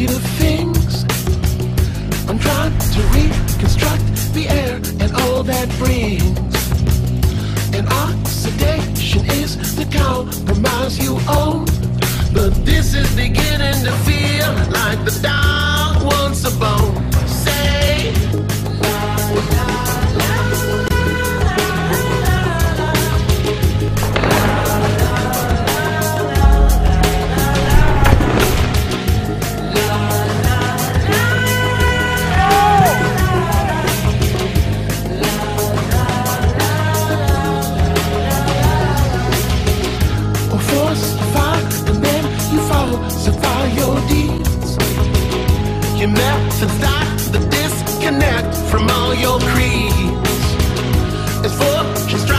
state of things. I'm trying to reconstruct the air and all that brings. And oxidation is the compromise you own. But this is beginning to feel like the dog wants a bone. Say, falsify your deeds. Your methods start the disconnect from all your creeds. It's fortune